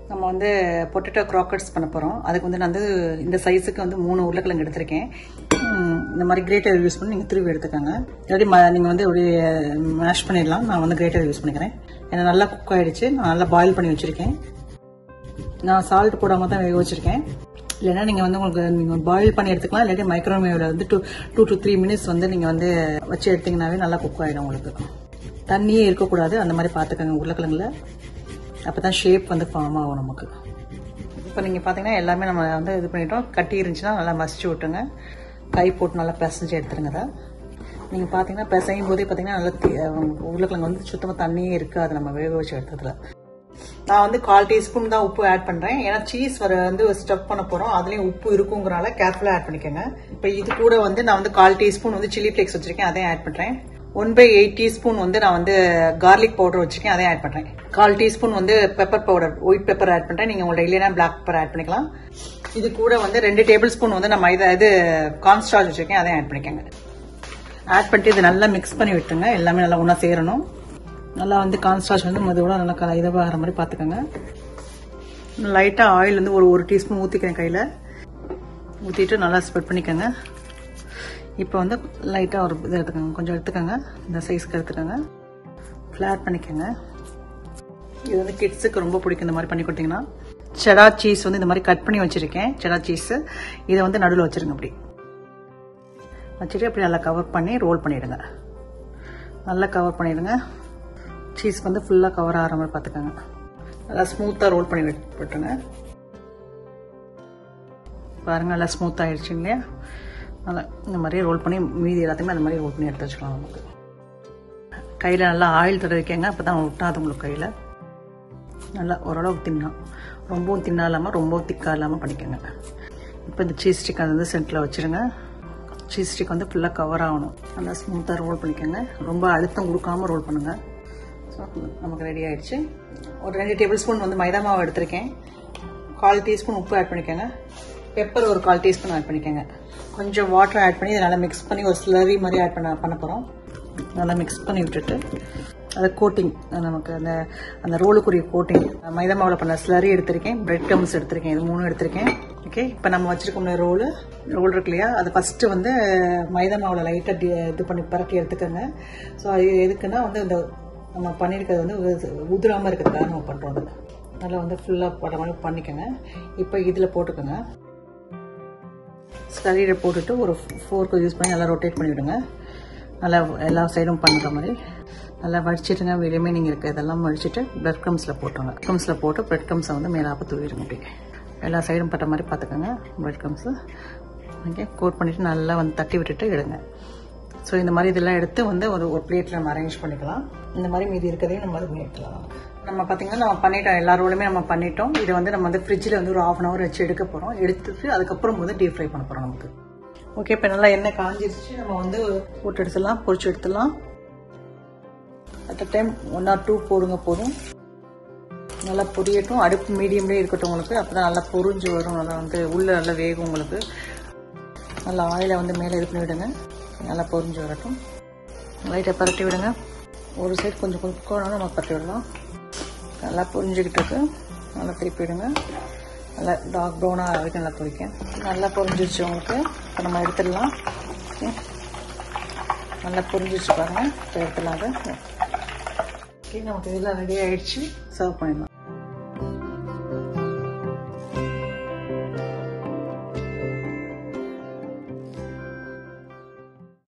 நம்ம வந்து பொட்டேட்டோ க்ராக்கர்ஸ் பண்ண போகிறோம். அதுக்கு வந்து நான் வந்து இந்த சைஸுக்கு வந்து 3 உருளைக்கிழங்கு எடுத்திருக்கேன். இந்த மாதிரி கிரேட்டர் யூஸ் பண்ணி நீங்கள் திருவி எடுத்துக்கோங்க. இல்லாட்டி நீங்கள் வந்து அப்படியே மேஷ் பண்ணிடலாம். நான் வந்து கிரேட்டர் யூஸ் பண்ணிக்கிறேன். ஏன்னா நல்லா குக் ஆகிடுச்சு. நான் நல்லா பாயில் பண்ணி வச்சுருக்கேன். நான் சால்ட் போடாமல் தான் வேக வச்சுருக்கேன். இல்லைன்னா நீங்கள் வந்து உங்களுக்கு நீங்கள் பாயில் பண்ணி எடுத்துக்கலாம். இல்லாட்டி மைக்ரோவேவில் வந்து 2 to 3 minutes வந்து நீங்கள் வந்து வச்சு எடுத்திங்கனாவே நல்லா குக் ஆகிடும். உங்களுக்கு தண்ணியே இருக்கக்கூடாது. அந்த மாதிரி பார்த்துக்கோங்க உருளைக்கிழங்குல. அப்போ தான் ஷேப் வந்து ஃபார்ம் ஆகும் நமக்கு. இப்போ நீங்கள் பார்த்தீங்கன்னா எல்லாமே நம்ம வந்து இது பண்ணிட்டோம். கட்டி இருந்துச்சுன்னா நல்லா மசிச்சு விட்டுங்க. கை போட்டு நல்லா பிசைஞ்சு எடுத்துருங்க. அதை நீங்கள் பார்த்தீங்கன்னா பிசையும் போதே பார்த்தீங்கன்னா நல்லா உருளைக்கிழங்கு வந்து சுத்தமாக தண்ணியே இருக்காது நம்ம வேக வச்சு எடுத்ததுல. நான் வந்து 1/4 teaspoon தான் உப்பு ஆட் பண்ணுறேன். ஏன்னா சீஸ் வந்து ஸ்டஃப் பண்ண போகிறோம். அதுலேயும் உப்பு இருக்குங்கிறனால கேர்ஃபுல்லாக ஆட் பண்ணிக்கோங்க. இப்போ இது கூட வந்து நான் வந்து 1/4 teaspoon வந்து சில்லி ஃப்ளேக்ஸ் வச்சுருக்கேன். அதையும் ஆட் பண்ணுறேன். 1/8 teaspoon வந்து நான் வந்து கார்லிக் பவுடர் வச்சுருக்கேன். அதையும் ஆட் பண்ணுறேன். 1/4 teaspoon வந்து pepper powder white pepper add பண்ணுறேன். நீங்கள் உங்கள்ட்ட இல்லைன்னா பிளாக் பெப்பர் ஆட் பண்ணிக்கலாம். இது கூட வந்து 2 tablespoon வந்து நம்ம இது கார்ன்ஸ்டார்ச் வச்சுருக்கேன். அதையும் ஆட் பண்ணிக்கோங்க. ஆட் பண்ணிட்டு இது நல்லா மிக்ஸ் பண்ணி விட்டுருங்க. எல்லாமே நல்லா ஒன்றா சேரணும். நல்லா வந்து கார்ன்ஸ்டார்ச் வந்து மெதுவோட நல்லா இதவாகிற மாதிரி பார்த்துக்கோங்க. லைட்டாக ஆயில் வந்து ஒரு டீஸ்பூன் ஊற்றிக்கிறேன். கையில் ஊற்றிட்டு நல்லா ஸ்ப்ரெட் பண்ணிக்கோங்க. இப்போ வந்து லைட்டாக ஒரு இதை எடுத்துக்கோங்க. கொஞ்சம் எடுத்துக்கோங்க. இந்த சைஸ்க்கு எடுத்துக்கோங்க. ஃப்ளாட் பண்ணிக்கோங்க. இது வந்து கிட்ஸுக்கு ரொம்ப பிடிக்கும். இந்த மாதிரி பண்ணி கொடுத்தீங்கன்னா. செடார் சீஸ் வந்து இந்த மாதிரி கட் பண்ணி வச்சுருக்கேன். செடார் சீஸு இதை வந்து நடுவில் வச்சுருங்க. அப்படி வச்சுட்டு அப்படி நல்லா கவர் பண்ணி ரோல் பண்ணிவிடுங்க. நல்லா கவர் பண்ணிவிடுங்க. சீஸ் வந்து ஃபுல்லாக கவர் ஆகிற மாதிரி பார்த்துக்கோங்க. நல்லா ஸ்மூத்தாக ரோல் பண்ணி விட்டுருங்க. பாருங்கள் நல்லா ஸ்மூத் ஆகிடுச்சு இல்லையா? நல்லா இந்த மாதிரி ரோல் பண்ணி மீதி எல்லாத்தையுமே அந்த மாதிரி ரோல் பண்ணி எடுத்து வச்சுக்கலாம். நமக்கு கையில் நல்லா ஆயில் தடவிக்கங்க. அப்போ தான் விட்டாது உங்களுக்கு கையில். நல்லா ஓரளவுக்கு தின்னா, ரொம்பவும் தின்னா இல்லாமல் ரொம்பவும் திக்காக இல்லாமல் பண்ணிக்கோங்க. இப்போ இந்த சீஸ் ஸ்டிக் அது வந்து சென்டரில் வச்சுருங்க. சீஸ் ஸ்டிக் வந்து ஃபுல்லாக கவர் ஆகணும். நல்லா ஸ்மூத்தாக ரோல் பண்ணிக்கோங்க. ரொம்ப அழுத்தம் கொடுக்காமல் ரோல் பண்ணுங்கள். ஸோ நமக்கு ரெடி ஆகிடுச்சு. ஒரு 2 tablespoon வந்து மைதா மாவு எடுத்திருக்கேன். 1/4 teaspoon உப்பு ஆட் பண்ணிக்கோங்க. பெப்பர் ஒரு 1/4 teaspoon ஆட் பண்ணிக்கோங்க. கொஞ்சம் வாட்டர் ஆட் பண்ணி இதை நல்லா மிக்ஸ் பண்ணி ஒரு ஸ்லரி மாதிரி ஆட் பண்ண போகிறோம். நல்லா மிக்ஸ் பண்ணி விட்டுட்டு அதை கோட்டிங் நமக்கு அந்த ரோலுக்குரிய கோட்டிங் மைதா மாவில் பண்ண ஸ்லரி எடுத்திருக்கேன். பிரெட் க்ரம்ஸ் எடுத்திருக்கேன். இது 3 எடுத்திருக்கேன். ஓகே, இப்போ நம்ம வச்சுருக்கோம் ரோல் இருக்கு இல்லையா? அதை ஃபஸ்ட்டு வந்து மைதா மாவில் லைட்டாக இது பண்ணி பரட்டி எடுத்துக்கோங்க. ஸோ அது எதுக்குன்னா வந்து இந்த நம்ம பண்ணியிருக்கிறது வந்து உதிராமல் இருக்கிறதுக்காக நம்ம பண்ணுறோம். அது நல்லா வந்து ஃபுல்லாக பட மாதிரி பண்ணிக்கோங்க. இப்போ இதில் போட்டுக்கோங்க. ஸ்லரியில் போட்டுட்டு ஒரு ஃபோர்க்கு யூஸ் பண்ணி நல்லா ரொட்டேட் பண்ணிவிடுங்க. நல்லா எல்லா சைடும் பண்ணுற மாதிரி நல்லா வடிச்சிட்டுங்க. வெளியுமே நீங்கள் இருக்க இதெல்லாம் வடிச்சிட்டு பிரெட் க்ரம்ஸில் போட்டுருங்க. க்ரம்ஸில் போட்டு பிரெட் க்ரம்ஸை வந்து மேலாப்ப தூவிடுங்க. அப்படி எல்லா சைடும் பட்ட மாதிரி பார்த்துக்கோங்க. பிரெட் க்ரம்ஸு ஓகே கோட் பண்ணிவிட்டு நல்லா வந்து தட்டி விட்டுட்டு எடுங்க. ஸோ இந்த மாதிரி இதெல்லாம் எடுத்து வந்து ஒரு பிளேட்டில் நம்ம அரேஞ்ச் பண்ணிக்கலாம். இந்த மாதிரி மீதி இருக்கிறதையும் நம்ம அது எடுத்துக்கலாம். நம்ம பார்த்தீங்கன்னா நம்ம பண்ணிட்டோம். எல்லா ரோலுமே நம்ம பண்ணிட்டோம். இதை வந்து நம்ம வந்து ஃப்ரிட்ஜில் வந்து ஒரு 1/2 hour வச்சு எடுக்க போகிறோம். எடுத்துட்டு அதுக்கப்புறம் வந்து டீப் ஃப்ரை பண்ண போகிறோம் நமக்கு. ஓகே, இப்போ நல்லா எண்ணெய் காஞ்சிருச்சு. நம்ம வந்து போட்டு எடுத்துடலாம். பொரிச்சு எடுத்துடலாம். அட் அ டைம் 1 or 2 போடுங்க போதும். நல்லா பொரியட்டும். அடுப்பு மீடியம்லேயே இருக்கட்டும் உங்களுக்கு. அப்போ தான் நல்லா பொரிஞ்சு வரும். நல்லா வந்து உள்ளே நல்லா வேகும் உங்களுக்கு. நல்லா ஆயிலை வந்து மேலே இது பண்ணி விடுங்க. நல்லா பொரிஞ்சு வரட்டும். லைட்டாக பரட்டி விடுங்க. ஒரு சைடு கொஞ்சம் குக்கோனாலும் நம்ம பரட்டி விடலாம். நல்லா பொரிஞ்சுக்கிட்டு இருக்கு. நல்லா திருப்பி விடுங்க. நல்லா டார்க் ப்ரௌனாக வரைக்கும் நல்லா பொரிக்கும். நல்லா பொரிஞ்சிருச்சு உங்களுக்கு. இப்போ நம்ம எடுத்துடலாம். ஓகே, நல்லா பொரிஞ்சிருச்சு பாருங்கள். இப்போ எடுத்துடலாம். அது ஓகே, நமக்கு இதெல்லாம் ரெடி ஆகிடுச்சு. சர்வ் பண்ணிடலாம்.